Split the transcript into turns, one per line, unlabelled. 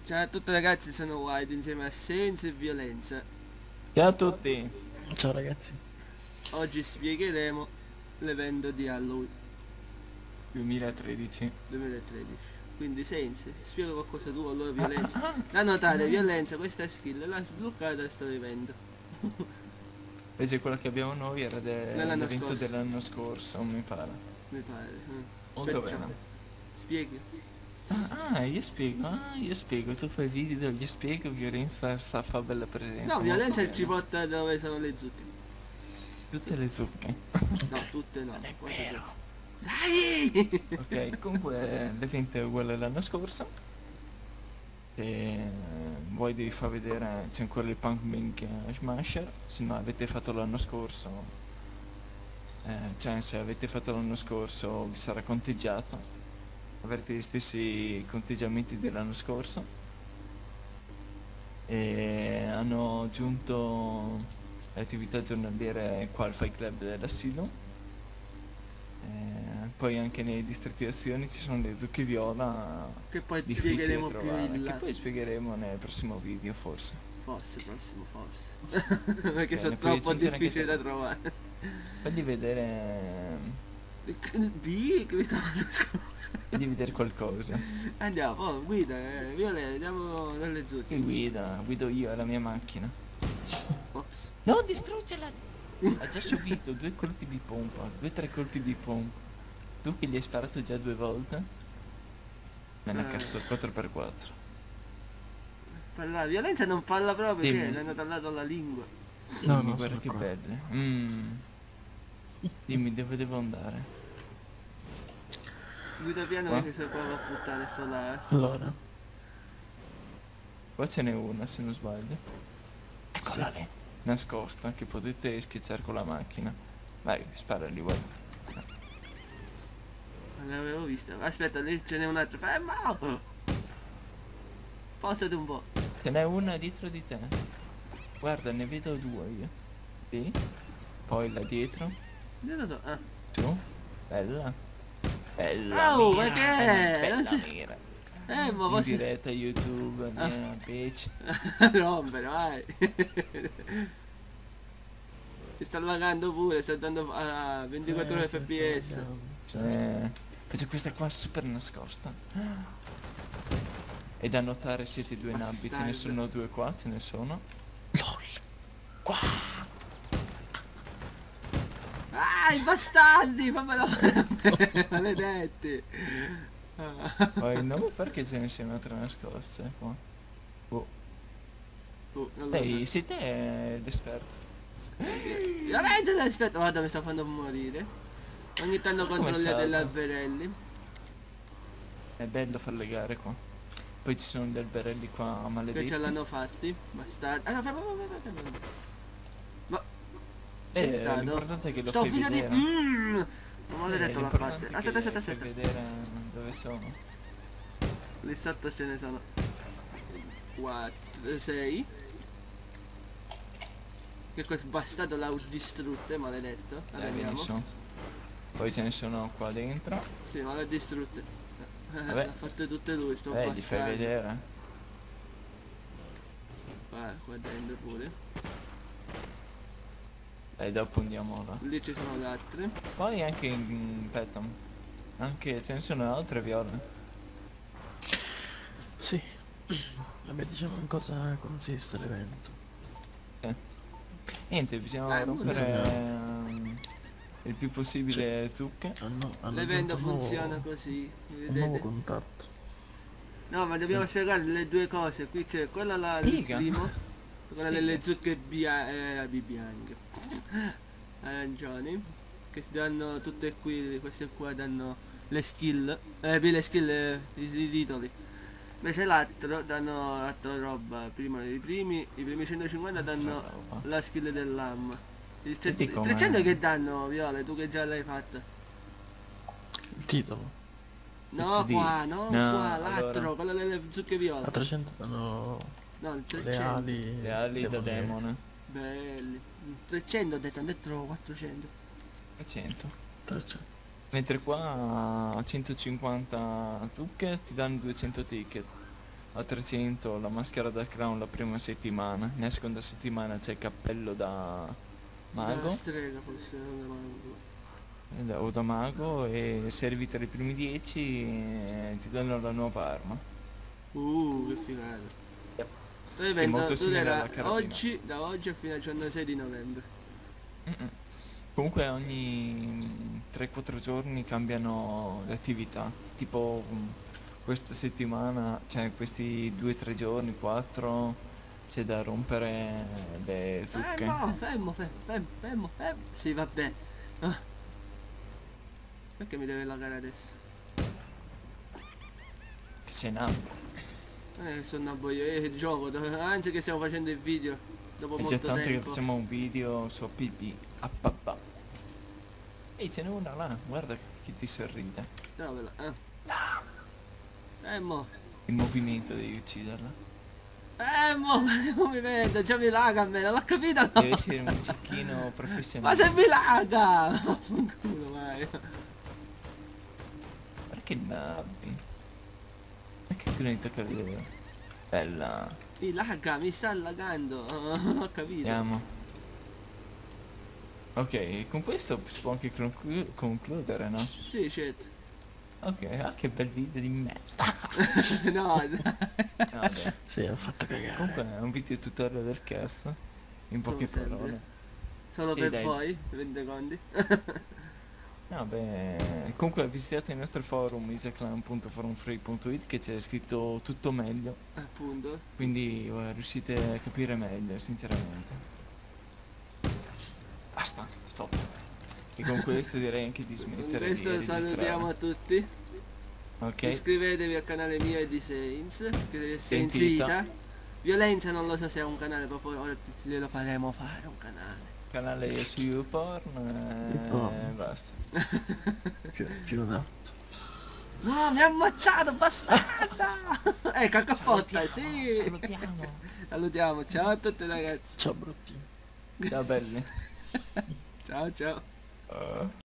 Ciao a tutti ragazzi, sono Wide insieme a Senza e Violenza.
Ciao a tutti.
Ciao ragazzi.
Oggi spiegheremo l'evento di Halloween
2013.
2013. Quindi Senza, spiega qualcosa tu, allora Violenza. Da notare, Violenza, questa skill l'ha sbloccata sto evento.
Invece quella che abbiamo noi era
Dell'anno
dell'evento
scorso.
dell'anno scorso, mi pare.
Mi pare.
Molto
Perciò,
bene.
spieghi.
Io spiego, tu fai il video, io spiego, Violenza sta a fa bella presenza.
No, Violenza è il
molto bene.
cipotta dove sono le zucche.
Tutte le zucche.
No, tutte no.
Non è
quasi
vero.
tutte. Dai!
Ok, comunque l'evento è uguale all'anno scorso. Se vuoi devi far vedere, c'è ancora il Pumping Smasher, se no avete fatto l'anno scorso, cioè se avete fatto l'anno scorso vi sarà conteggiato, avrete gli stessi conteggiamenti dell'anno scorso e hanno aggiunto le attività giornaliere qua al Fight Club dell'Asilo. Poi anche nei distretti d'azione ci sono le zucche viola
Che poi
difficili da
spiegheremo più
trovare,
in
che
là.
poi spiegheremo nel prossimo video forse.
Forse, prossimo, forse. Perché
Bene,
sono
puoi
troppo
aggiungere anche
difficili
te.
da trovare.
Fagli vedere,
Di che mi stavo nascondendo.
fagli vedere qualcosa.
Andiamo, oh, guida, Viole, andiamo dalle zucche.
Che guido io, è la mia macchina.
Ops.
Non distruggela! Ha già subito 2 colpi di pompa, 2-3 colpi di pompa. Tu che gli hai sparato già 2 volte? Me la cazzo il 4x4.
Parla, violenza non parla proprio,
Dimmi.
che le hanno tagliato la lingua.
No,
Dimmi,
no,
guarda
sono
che
qua.
belle. Dimmi dove devo andare.
Guida piano
Qua?
perché se prova a puttane sto là.
Allora,
Qua ce n'è una se non sbaglio.
eccola
Sì.
lì.
Nascosta che potete schiacciare con la macchina. Vai, sparali, guarda.
Non l'avevo vista. Aspetta, lì ce n'è un altro. Fermo! Spostati un po'.
Ce n'è una dietro di te. Guarda, ne vedo 2 io. Sì. Poi là dietro.
Ah.
Tu. Bella. Bella
Oh,
mira.
ma che è?
Bella
Non si-
mira.
Ma
In
posso...
diretta YouTube,
Ah.
mia bitch.
rompere, vai. Mi sta lagando pure, sta dando a 24
Sì,
fps.
sì,
Cioè, poi c'è questa qua super nascosta. E da notare siete 2 nabbi, ce ne
Bastardo.
sono 2 qua, ce ne sono.
LOL.
Qua!
Ah, i bastardi, fammelo. Maledetti.
Poi no, perché ce ne siano 3 nascoste qua? Boh.
Non lo
Ehi,
so.
sei te l'esperto.
Violenza, aspetta, guarda mi sta facendo morire. Ogni tanto controlliate
salta?
gli alberelli.
È bello fare le gare qua. Poi ci sono gli alberelli qua
Che
maledetti.
ce l'hanno fatti. Bastardi. Ah no, fermo. Ma che è stato?
L'importante è che lo
Sto
fai
figlio di...
vedere.
Ma maledetto l'ha
L'importante
fatta.
è
Aspetta,
che fai
aspetta.
vedere dove sono.
Lì sotto ce ne sono 4, 6. Che questo bastardo l'ha distrutte, maledetto. Arriviamo.
Benissimo. Poi ce ne sono qua dentro.
Sì, ma l'ha distrutte.
Vabbè.
L'ha fatte tutte lui, sto
Li fai
bastardo.
vedere.
Qua dentro pure.
E dopo andiamo là.
Lì ci sono le altre.
Poi anche in Petom. Anche ce ne sono altre viole.
Sì. Vabbè, diciamo in cosa consiste l'evento.
Niente, bisogna rompere il più possibile zucche.
Hanno
L'evento
aggiunto un
funziona
nuovo-
così,
Un nuovo
vedete?
contatto.
No, ma dobbiamo spiegare le due cose. Qui c'è quella là, il
Spiega.
primo, quella
Spiega.
delle zucche bianche, arancioni, che si danno tutte qui, queste qua danno le skill, le skill, i titoli. Invece l'altro danno l'altra roba, prima i primi 150 danno
Altra roba.
la skill dell'AM. Il
Vedi com'è.
300 che danno, Viola, tu che già l'hai fatta?
Il titolo.
No,
Di-
qua, no,
no,
qua, l'altro,
allora.
quello delle zucche viola.
A 300 danno
No, il
le
300.
ali.
Le ali da
demoniache.
demone.
Belli. 300 ho detto, hanno detto 400.
300.
300.
Mentre qua a 150 zucche ti danno 200 ticket. a 300 la maschera da clown la prima settimana, nella seconda settimana c'è il cappello da mago
Da strega forse, non da mago.
o da mago, e se arrivi tra i primi 10 ti danno la nuova arma.
Che figata.
Yep.
Sto
È
evento
molto simile
durerà
alla carabina.
oggi, da oggi fino al giorno 6 di novembre.
Mm-mm. Comunque ogni 3-4 giorni cambiano le attività, tipo questa settimana, cioè questi 2-3 giorni, 4, c'è da rompere le zucche.
Fermo. Sì, vabbè. Ah, perché mi deve lagare adesso?
Che sei nato.
Sono a boia, gioco, anzi che stiamo facendo il video. Dopo
È già
molto
tanto che
tempo.
facciamo un video su APB. Appapà. Ehi, ce n'è una là, guarda che ti sorride.
Dov'è Fermo.
Il movimento devi ucciderla.
Fermo, il movimento, già mi laga a me, non l'ho capito no?
Deve essere un cecchino
Ma
professionale.
se mi laga! Vaffanculo, vai.
Guarda che nabbi. Anche qui non tocca vedere. Bella.
Mi laga, mi sta lagando. Ho capito.
Andiamo. Ok, con questo si può anche concludere, no?
Sì, chat.
Ok, che bel video di merda.
No, dai.
Vabbè.
Sì, ho fatto cagare.
Comunque è un video tutorial del cast. In poche
Come sempre.
parole.
Solo
E
per
dai.
voi, 20 secondi.
Vabbè. Comunque visitate il nostro forum isaclan.forumfree.it che c'è scritto tutto meglio.
Appunto.
Quindi riuscite a capire meglio, sinceramente. Basta, stop. E con questo direi anche di
Con
smettere
questo
di registrare.
salutiamo a tutti.
Ok?
Iscrivetevi al canale mio e di Saints, che deve essere in
Sentita.
sita. Violenza non lo so se è un canale, ma poi ora glielo faremo fare un canale.
Canale su YouPorn e
YouPorn.
basta.
Chiuda.
No, mi ha ammazzato, bastarda! Caccafotta, sì!
Salutiamo.
Salutiamo, ciao a tutti ragazzi.
Ciao brutti.
Ciao belli.
Ciao.